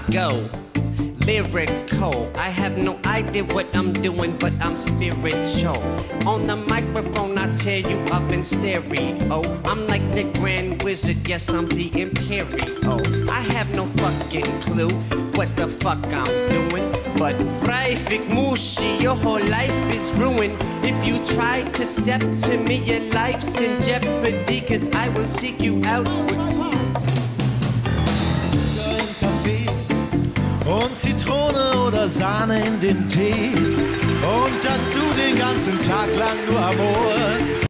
go. Lyrical, I have no idea what I'm doing, but I'm spiritual. On the microphone, I tear you up in stereo. I'm like the Grand Wizard, yes, I'm the Imperial. I have no fucking clue what the fuck I'm doing, but Frei fick Mushi, your whole life is ruined. If you try to step to me, your life's in jeopardy, cause I will seek you out with und Zitrone oder Sahne in den Tee und dazu den ganzen Tag lang nur Amor.